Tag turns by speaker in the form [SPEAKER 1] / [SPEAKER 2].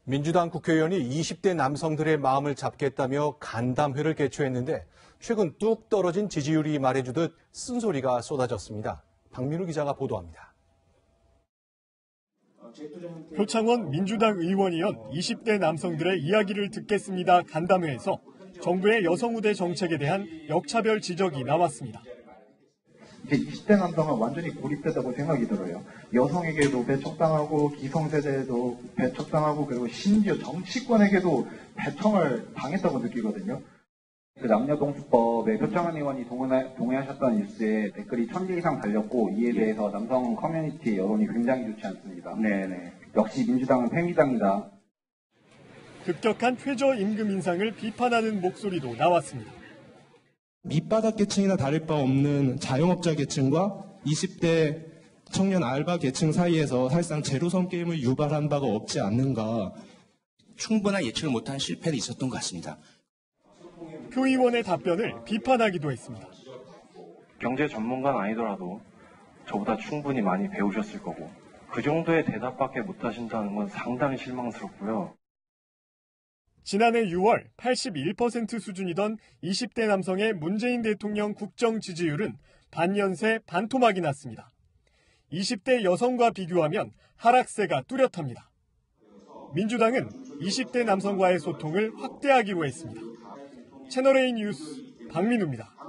[SPEAKER 1] 민주당 국회의원이 20대 남성들의 마음을 잡겠다며 간담회를 개최했는데 최근 뚝 떨어진 지지율이 말해주듯 쓴소리가 쏟아졌습니다. 박민우 기자가 보도합니다.
[SPEAKER 2] 표창원 민주당 의원이연 20대 남성들의 이야기를 듣겠습니다 간담회에서 정부의 여성 우대 정책에 대한 역차별 지적이 나왔습니다.
[SPEAKER 3] 20대 남성은 완전히 고립되다고 생각이 들어요. 여성에게도 배척당하고 기성세대에도 배척당하고 그리고 심지어 정치권에게도 배척을 당했다고 느끼거든요.
[SPEAKER 4] 그 남녀동수법에 표창원 의원이 동의하셨던 뉴스에 댓글이 1000개 이상 달렸고 이에 대해서 남성 커뮤니티 여론이 굉장히 좋지 않습니다. 네네. 역시 민주당은 패미당이다.
[SPEAKER 2] 급격한 최저임금 인상을 비판하는 목소리도 나왔습니다.
[SPEAKER 5] 밑바닥 계층이나 다를 바 없는 자영업자 계층과 20대 청년 알바 계층 사이에서 사실상 제로섬 게임을 유발한 바가 없지 않는가.
[SPEAKER 6] 충분한 예측을 못한 실패는 있었던 것 같습니다.
[SPEAKER 2] 표 의원의 답변을 비판하기도 했습니다.
[SPEAKER 7] 경제 전문가는 아니더라도 저보다 충분히 많이 배우셨을 거고 그 정도의 대답밖에 못하신다는 건 상당히 실망스럽고요.
[SPEAKER 2] 지난해 6월 81% 수준이던 20대 남성의 문재인 대통령 국정 지지율은 반년새 반토막이 났습니다. 20대 여성과 비교하면 하락세가 뚜렷합니다. 민주당은 20대 남성과의 소통을 확대하기로 했습니다. 채널A 뉴스 박민우입니다.